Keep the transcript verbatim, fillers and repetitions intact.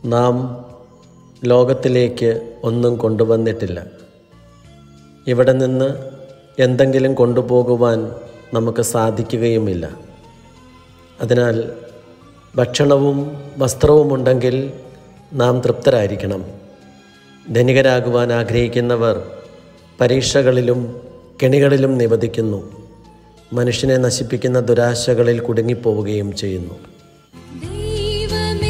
നാം ലോകത്തിലേക്ക് ഒന്നും കൊണ്ടുവന്നിട്ടില്ല. ഇവിടെ നിന്ന് എന്തെങ്കിലും കൊണ്ടുപോകുവാൻ നമുക്ക് സാധിക്കുകയുമില്ല. അതിനാൽ ഭക്ഷണവും വസ്ത്രവുമുണ്ടെങ്കിൽ നാം തൃപ്തരായിരിക്കണം. ധനികരാകുവാൻ ആഗ്രഹിക്കുന്നവർ പരീക്ഷകളിലും കെണികളിലും നിവദിക്കുന്നു. മനുഷ്യനെ നശിപ്പിക്കുന്ന ദുരാശകളിൽ കുടുങ്ങിപ്പോവുകയും ചെയ്യുന്നു.